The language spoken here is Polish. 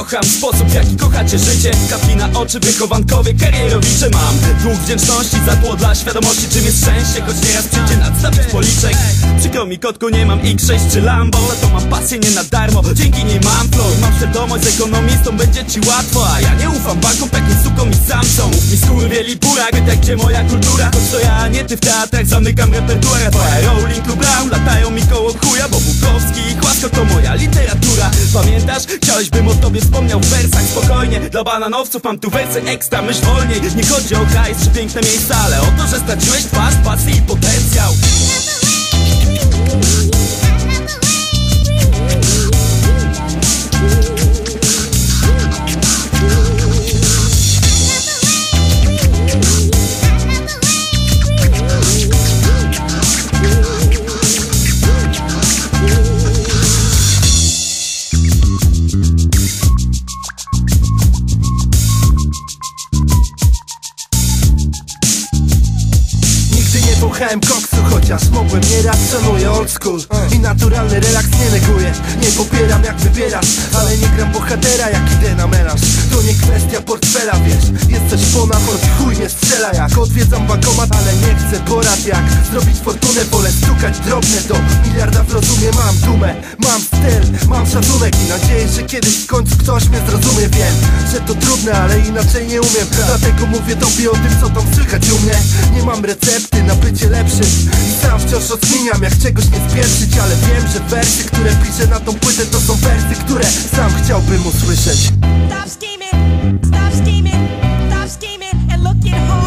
kocham sposób, w jaki kochacie życie. Kapki na oczy, wychowankowie, karierowicze. Mam dług wdzięczności za tło dla świadomości, czym jest szczęście. Choć nieraz przyjdzie nadstawić policzek. Przykro mi kotku, nie mam X6 czy Lambo, ale to mam pasję nie na darmo, dzięki niej mam flow. Mam świadomość, z ekonomistą będzie ci łatwo, a ja nie ufam bankom, takim sukom i samcom. Mów mi skurwieli burak, tak gdzie moja kultura. Choć to ja, nie ty w teatrach, zamykam repertuar. Twoja Rowling lub Brown latają mi koło chuja, bo Bukowski i Chłasko to moja literatura. Pamiętasz? Chciałeś, bym o tobie wspomniał w wersach. Spokojnie, dla bananowców mam tu wersy ekstra, myśl wolniej. Nie chodzi o hajs czy piękne miejsca, ale o to, że straciłeś twarz, pasję i potencjał. Słuchałem koksu, chociaż mogłem, nieraz szanuję old school i naturalny relaks nie neguję. Nie popieram jak wybierasz, ale nie gram bohatera jak idę na melanż. To nie kwestia portfela, wiesz, jest coś ponad, choć chuj mnie strzela. Jak odwiedzam bankomat, ale nie chcę porad. Jak zrobić fortunę, wolę stukać drobne do miliarda w rozumie. Mam dumę, mam styl, mam szacunek i nadzieję, że kiedyś w końcu ktoś mnie zrozumie. Wiem, że to trudne, ale inaczej nie umiem, dlatego mówię tobie o tym, co tam słychać u mnie. Nie mam recepty na bycie lepszym i sam wciąż rozkminiam, jak czegoś nie spieprzyć, ale wiem, że wersy, które piszę na tą płytę, to są wersy, które sam chciałbym usłyszeć. Stop scheming and look at home.